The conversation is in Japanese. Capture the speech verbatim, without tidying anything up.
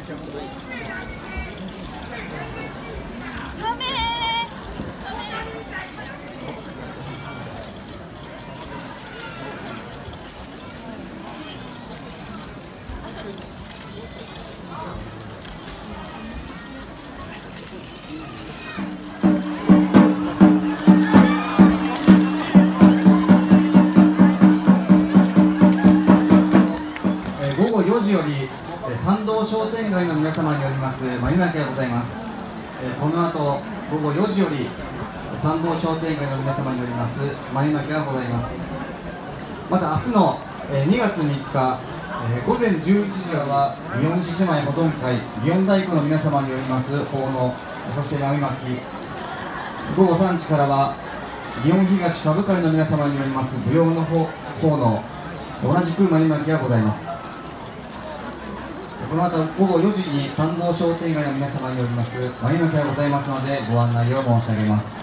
午後よじより参道商店街の皆様によります豆まきがございます。この後午後よじより参道商店街の皆様によります豆まきがございます。また明日のにがつみっか午前じゅういちじからは祇園獅子舞保存会祇園太鼓の皆様によります奉納、そして豆まき、午後さんじからは祇園東歌舞会の皆様によります舞踊の奉納、同じく豆まきがございます。この後午後よじに参道商店街の皆様によります豆まきがございますのでご案内を申し上げます。